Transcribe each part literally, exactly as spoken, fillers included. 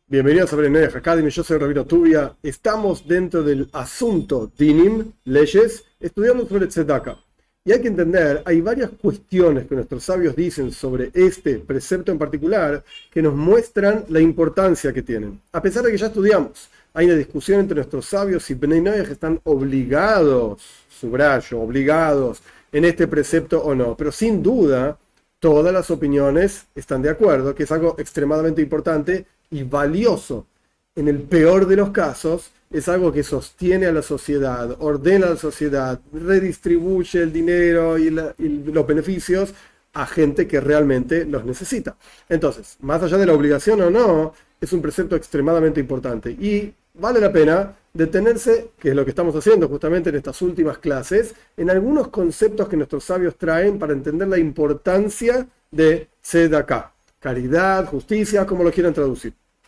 Bienvenidos a Brenner Academy, yo soy Rabino Tubia. Estamos dentro del asunto Dinim, leyes, estudiando sobre Tzedaka. Y hay que entender, hay varias cuestiones que nuestros sabios dicen sobre este precepto en particular que nos muestran la importancia que tienen. A pesar de que ya estudiamos, hay una discusión entre nuestros sabios si Bnei Noach están obligados, subrayo, obligados en este precepto o no. Pero sin duda, todas las opiniones están de acuerdo, que es algo extremadamente importante y valioso. En el peor de los casos, es algo que sostiene a la sociedad, ordena a la sociedad, redistribuye el dinero y, la, y los beneficios a gente que realmente los necesita. Entonces, más allá de la obligación o no, es un precepto extremadamente importante y vale la pena detenerse, que es lo que estamos haciendo justamente en estas últimas clases, en algunos conceptos que nuestros sabios traen para entender la importancia de Tzedakah, caridad, justicia, como lo quieran traducir.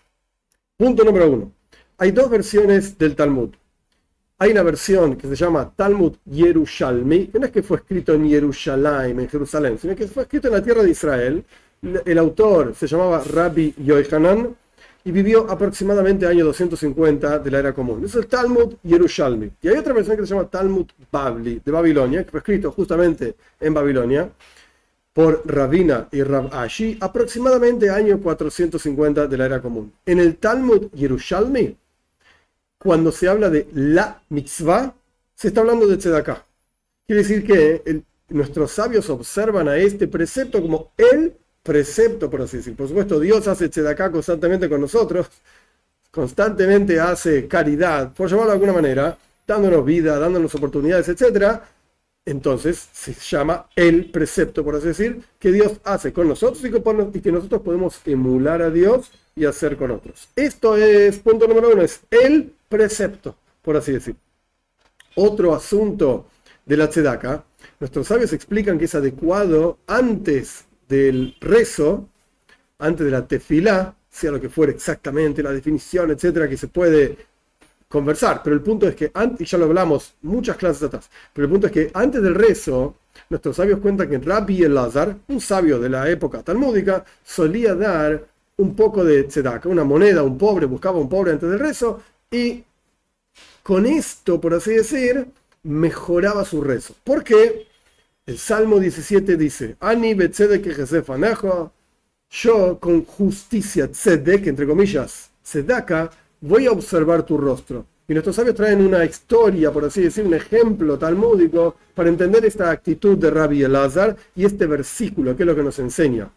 Punto número uno. Hay dos versiones del Talmud. Hay una versión que se llama Talmud Yerushalmi, que no es que fue escrito en Yerushalayim, en Jerusalén, sino que fue escrito en la tierra de Israel. El autor se llamaba Rabbi Yohanan y vivió aproximadamente año doscientos cincuenta de la era común. Es el Talmud Yerushalmi. Y hay otra versión que se llama Talmud Babli, de Babilonia, que fue escrito justamente en Babilonia por Ravina y Rav Ashi, aproximadamente año cuatrocientos cincuenta de la era común. En el Talmud Yerushalmi, cuando se habla de la mitzvah, se está hablando de Tzedakah. Quiere decir que el, nuestros sabios observan a este precepto como el precepto, por así decir. Por supuesto, Dios hace Tzedakah constantemente con nosotros, constantemente hace caridad, por llamarlo de alguna manera, dándonos vida, dándonos oportunidades, etcétera. Entonces se llama el precepto, por así decir, que Dios hace con nosotros y que nosotros podemos emular a Dios y hacer con otros. Esto es, punto número uno, es el precepto, por así decir. Otro asunto de la Tzedaka, nuestros sabios explican que es adecuado antes del rezo, antes de la tefilá, sea lo que fuera exactamente, la definición, etcétera, que se puede conversar, pero el punto es que, antes, y ya lo hablamos muchas clases atrás, pero el punto es que antes del rezo, nuestros sabios cuentan que Rabbi Elazar, un sabio de la época talmúdica, solía dar un poco de tzedaka, una moneda a un pobre, buscaba a un pobre antes del rezo, y con esto, por así decir, mejoraba su rezo. ¿Por qué? El Salmo diecisiete dice, Ani betzedek echesef anejo, yo con justicia tzedek, entre comillas, tzedaka, voy a observar tu rostro. Y nuestros sabios traen una historia, por así decir, un ejemplo talmúdico para entender esta actitud de Rabbi Elazar y este versículo, que es lo que nos enseña.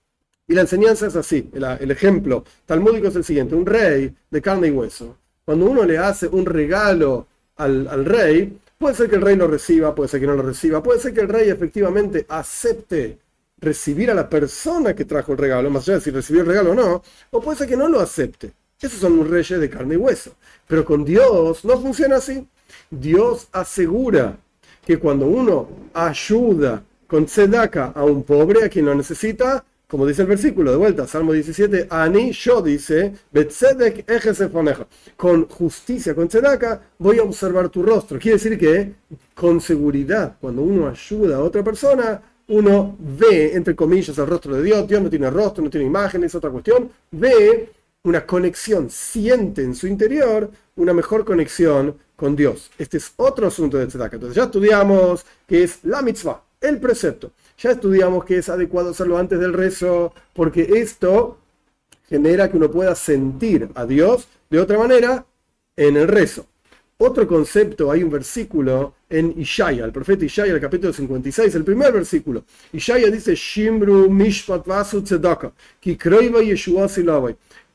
Y la enseñanza es así, el, el ejemplo talmúdico es el siguiente: un rey de carne y hueso. Cuando uno le hace un regalo al, al rey, puede ser que el rey lo reciba, puede ser que no lo reciba, puede ser que el rey efectivamente acepte recibir a la persona que trajo el regalo, más allá de si recibió el regalo o no, o puede ser que no lo acepte. Esos son los reyes de carne y hueso. Pero con Dios no funciona así. Dios asegura que cuando uno ayuda con tzedaka a un pobre, a quien lo necesita, como dice el versículo, de vuelta, Salmo diecisiete, Ani, yo dice, betzedek echesef anejo, con justicia, con tzedaka, voy a observar tu rostro. Quiere decir que, con seguridad, cuando uno ayuda a otra persona, uno ve, entre comillas, el rostro de Dios. Dios no tiene rostro, no tiene imágenes, otra cuestión, ve una conexión, siente en su interior una mejor conexión con Dios. Este es otro asunto de Tzedaka. Entonces ya estudiamos que es la mitzvah, el precepto. Ya estudiamos que es adecuado hacerlo antes del rezo, porque esto genera que uno pueda sentir a Dios de otra manera en el rezo. Otro concepto, hay un versículo en Ishaya, el profeta Ishaya, el capítulo cincuenta y seis, el primer versículo. Ishaya dice, Shimru mishpat vasu tzedaka, ki kroiva yeshua silavai.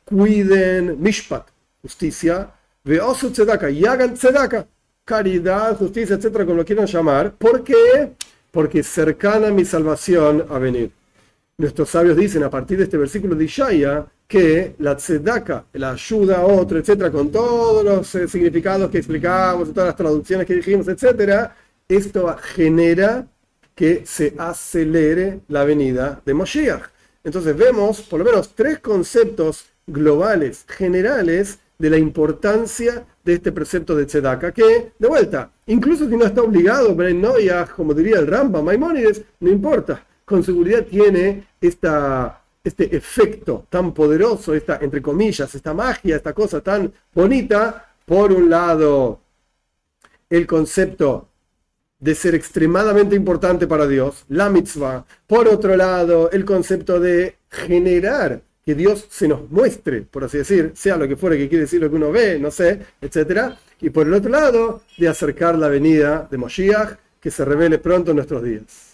Cuiden mishpat, justicia, veosu tzedaka, y hagan tzedaka, caridad, justicia, etcétera, como lo quieran llamar. ¿Por qué? Porque cercana mi salvación a venir. Nuestros sabios dicen a partir de este versículo de Ishaya que la tzedaka, la ayuda a otro, etcétera, con todos los eh, significados que explicamos, todas las traducciones que dijimos, etcétera, esto genera que se acelere la venida de Moshiach. Entonces vemos por lo menos tres conceptos globales, generales, de la importancia de este precepto de tzedaka, que, de vuelta, incluso si no está obligado, Bnei Noach, como diría el Rambam, Maimónides, no importa, con seguridad tiene esta este efecto tan poderoso, esta, entre comillas, esta magia, esta cosa tan bonita. Por un lado, el concepto de ser extremadamente importante para Dios, la mitzvah. Por otro lado, el concepto de generar que Dios se nos muestre, por así decir, sea lo que fuera que quiere decir lo que uno ve, no sé, etcétera. Y por el otro lado, de acercar la venida de Moshiach, que se revele pronto en nuestros días.